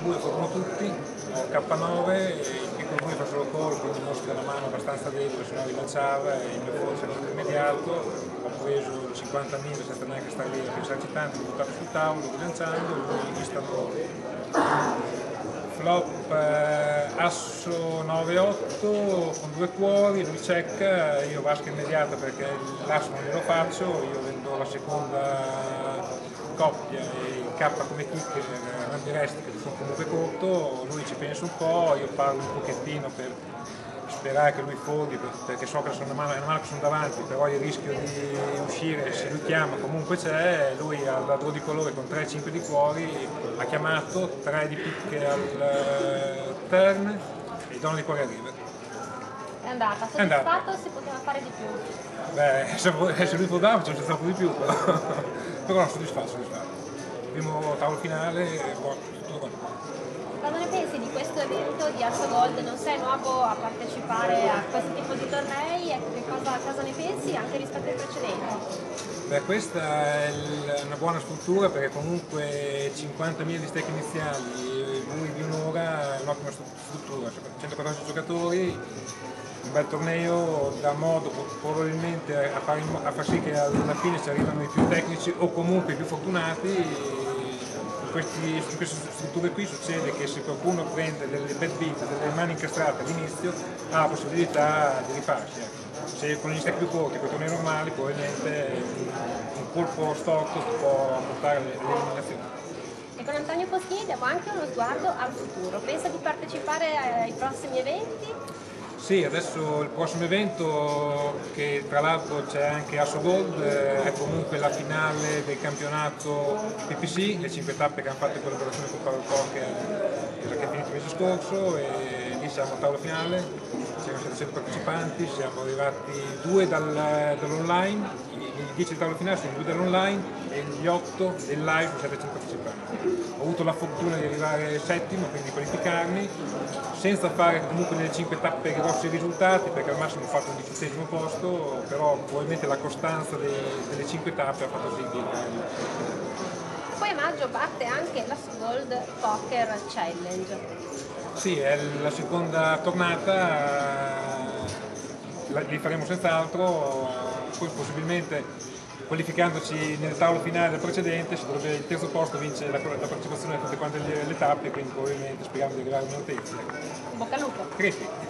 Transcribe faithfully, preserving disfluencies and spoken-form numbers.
Due corrono tutti, ho K nove, il piccolo due fa solo call, quindi mostra la mano abbastanza debole, se no rilanciava e il mio forse era immediato. Ho preso il cinquantamila senza neanche stare lì a pensarci tanto, l'ho buttato sul tavolo, rilanciando, lui Istanbul. Flop eh, asso nove otto con due cuori, lui checca, io vasca immediata perché l'asso non glielo faccio, io vendo la seconda coppia e il K come kicker, rambi resti che sono comunque corto, lui ci pensa un po', io parlo un pochettino per sperare che lui foldi perché so che sono una mano, è una mano che sono davanti, però il rischio di uscire se lui chiama comunque c'è, lui ha la draw di colore con tre cinque di cuori, ha chiamato, tre di picche al turn e dono di cuori a river. È andata, soddisfatto, si poteva fare di più. Beh, se, se lui foldava c'è stato di più, però, però no, soddisfatto, soddisfatto. Primo tavolo finale, boh, tutto buono. Cosa ne pensi di questo evento di Asso Gold? Non sei nuovo a partecipare a questo tipo di tornei, e che cosa, cosa ne pensi anche rispetto ai precedenti? Beh, questa è una buona struttura perché comunque cinquantamila di stake iniziali, lui di un'ora è un'ottima struttura, centoquattordici giocatori, un bel torneo dà modo probabilmente a far, a far sì che alla fine ci arrivano i più tecnici o comunque i più fortunati. In, questi, in queste strutture qui succede che se qualcuno prende delle bad beat, delle mani incastrate all'inizio, ha la possibilità di rifarsi. Ecco. Se con gli stack più corti, con i tornei normali, probabilmente un colpo storto può portare all'eliminazione. E con Antonio Poschini diamo anche uno sguardo al futuro. Pensa di partecipare ai prossimi eventi? Sì, adesso il prossimo evento, che tra l'altro c'è anche Asso Gold, è comunque la finale del campionato P P C, le cinque tappe che hanno fatto in collaborazione con Power Poker, che è finito il mese scorso, e lì siamo al tavolo finale, siamo settecento partecipanti, siamo arrivati due dal, dall'online, i dieci del tavolo finale sono due dall'online e gli otto del live sono settecento partecipanti. Ho avuto la fortuna di arrivare settimo, quindi qualificarmi, senza fare comunque nelle cinque tappe grossi risultati, perché al massimo ho fatto un diciottesimo posto, però probabilmente la costanza dei, delle cinque tappe ha fatto sì di... Poi a maggio parte anche l'Asso Gold Poker Challenge. Sì, è la seconda tornata, li faremo senz'altro, poi possibilmente qualificandoci nel tavolo finale del precedente, si dovrebbe, il terzo posto vince la, la partecipazione a tutte quante le, le tappe, quindi probabilmente speriamo di arrivare a un'altezza. Bocca al lupo! Cristi.